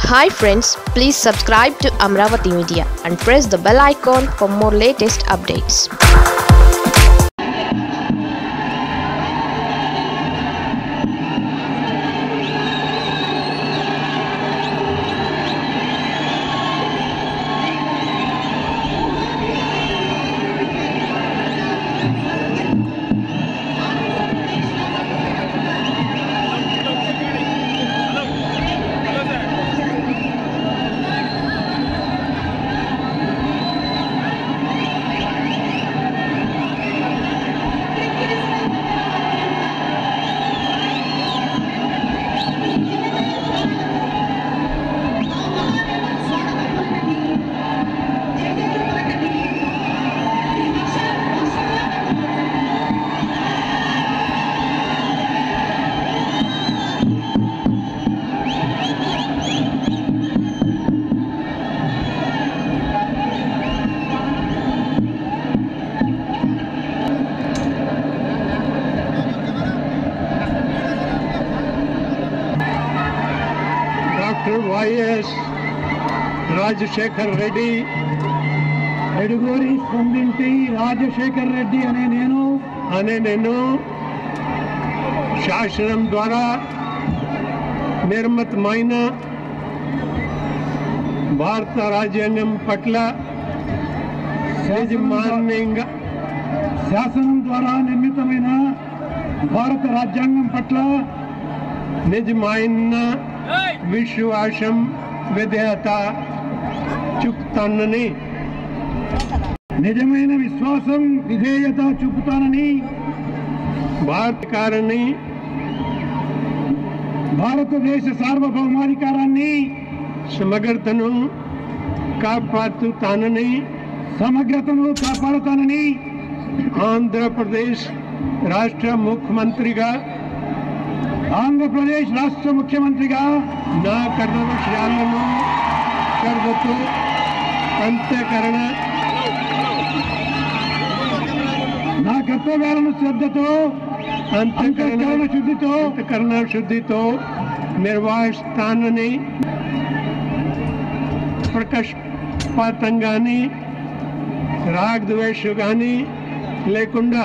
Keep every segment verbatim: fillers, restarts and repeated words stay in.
Hi friends, please subscribe to Amravati Media and press the bell icon for more latest updates. Doctor YS Rajasekhar Reddy Eduguri Sandinti Rajasekhar Reddy అనే నేను అనే నేను శాసనం ద్వారా నిర్మితమైన భారత రాజ్యాంగం పట్ల యాజమాన్యంగా శాసనం ద్వారా నిర్మితమైన భారత రాజ్యాంగం పట్ల నిజమైన విశ్వాసం విధేయత చూపుతానని నిజమైన విశ్వాసం విధేయత చూపుతానని భారతకారాన్ని భారతదేశ సార్వభౌమాధికారాన్ని సమగ్రతను కాపాడుతానని సమగ్రతను కాపాడుతానని ఆంధ్రప్రదేశ్ రాష్ట్ర ముఖ్యమంత్రిగా ఆంధ్రప్రదేశ్ రాష్ట్ర ముఖ్యమంత్రిగా నా కర్తవ్యాలను శ్రద్ధతో అంత్యకరణ నా కర్తవ్యాలను శ్రద్ధతో అంతఃకరణ శుద్ధితో అంతఃకరణ శుద్ధితో నిర్వహిస్తానని ప్రకాశపాతంగాని రాగద్వేషం కానీ లేకుండా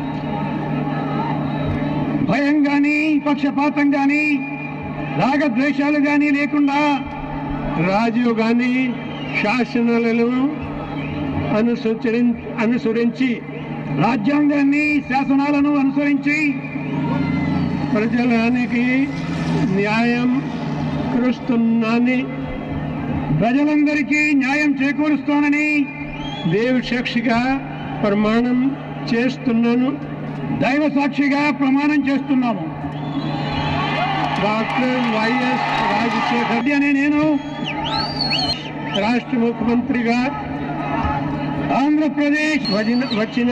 భయం కానీ పక్షపాతం కానీ రాగద్వేషాలు కానీ లేకుండా రాజు కానీ శాసనాలను అనుసరి అనుసరించి రాజ్యాంగాన్ని శాసనాలను అనుసరించి ప్రజలానికి న్యాయం కరుస్తున్నానని ప్రజలందరికీ న్యాయం చేకూరుస్తానని దేవ సాక్షిగా ప్రమాణం చేస్తున్నాను దైవ సాక్షిగా ప్రమాణం చేస్తున్నాము. డాక్టర్ వైఎస్ రాజశేఖర్ రెడ్డి అనే నేను రాష్ట్ర ముఖ్యమంత్రిగా ఆంధ్రప్రదేశ్ వచ్చిన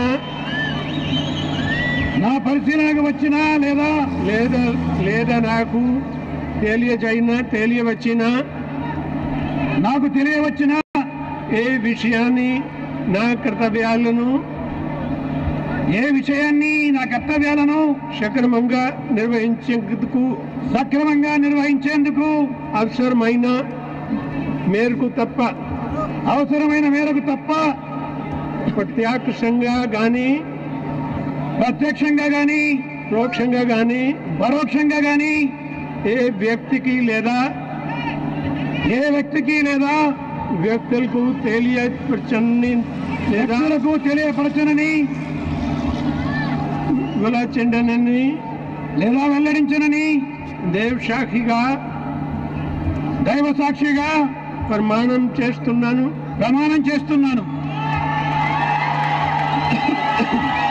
నా పరిశీలనకు వచ్చినా లేదా లేదా లేదా నాకు తెలియజైనా తెలియవచ్చిన నాకు తెలియవచ్చిన ఏ విషయాన్ని నా కర్తవ్యాలను ఏ విషయాన్ని నా కర్తవ్యాలను సక్రమంగా నిర్వహించేందుకు సక్రమంగా నిర్వహించేందుకు అవసరమైన మేరకు తప్ప అవసరమైన మేరకు తప్ప ప్రత్యక్షంగా కానీ ప్రత్యక్షంగా కానీ పరోక్షంగా కానీ పరోక్షంగా కానీ ఏ వ్యక్తికి లేదా ఏ వ్యక్తికి లేదా వ్యక్తులకు తెలియపరచని లేదా వ్యక్తులకు తెలియపరచనని వెల్లడించనని లేదా వెల్లడించనని దేవ సాక్షిగా దైవ సాక్షిగా ప్రమాణం చేస్తున్నాను ప్రమాణం చేస్తున్నాను.